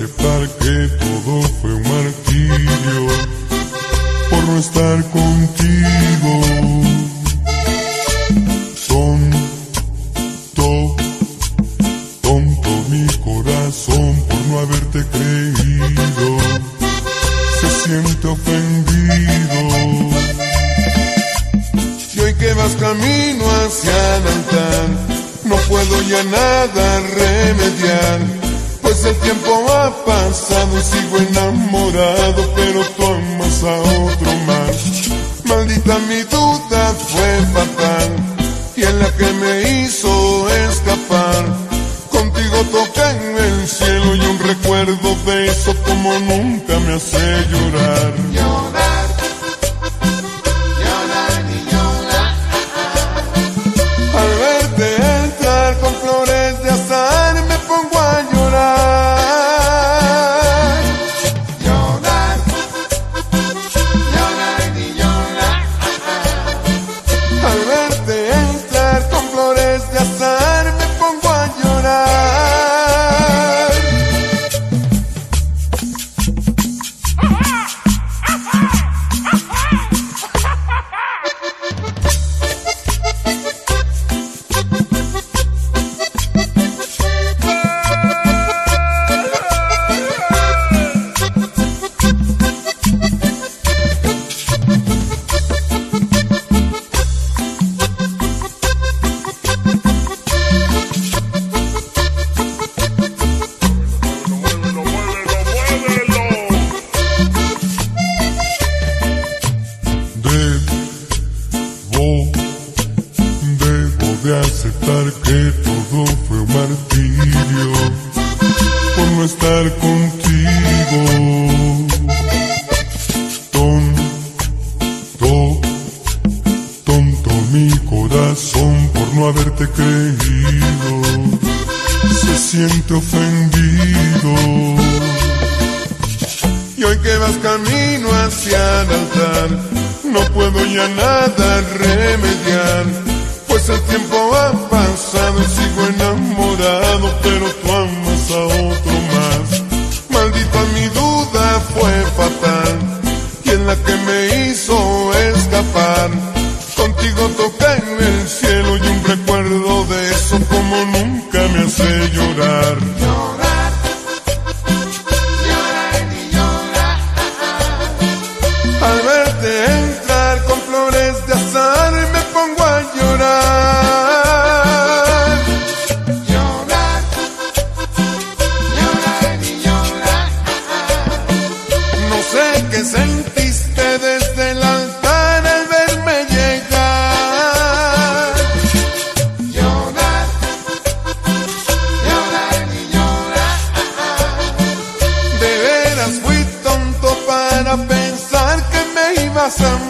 aceptar que todo fue un martirio por no estar contigo. Tonto mi corazón por no haberte creído, se siente ofendido. Y hoy que vas camino hacia el altar, no puedo ya nada remediar, pues el tiempo ha pasado y sigo enamorado, pero tú amas a otro más. Maldita mi duda fue fatal, y en la que me hizo escapar. Contigo toqué en el cielo y un recuerdo de eso como nunca me hace llorar. Llorar, llorar y llorar. Al verte entrar con flores de azar me pongo a llorar. Llorar, llorar y llorar. Al verte entrar con flores de azar me pongo a llorar. Debo de aceptar que todo fue un martirio por no estar contigo. Tonto mi corazón por no haberte creído, se siente ofendido. Y hoy que vas camino hacia el altar, no puedo ya nada remediar, pues el tiempo ha pasado y sigo enamorado, pero tú amas a otro más. Maldita mi duda fue fatal, y en la que me hizo escapar. Contigo toqué en el cielo y un recuerdo de eso como nunca me hace llorar. Llorar, llorar y llorar. Al verte entrar con flores de azar me pongo a llorar. Llorar, llorar y llorar. No sé qué sentiste desde el altar al verme llegar. Llorar, llorar y llorar. De veras fui tonto para pensar que me ibas a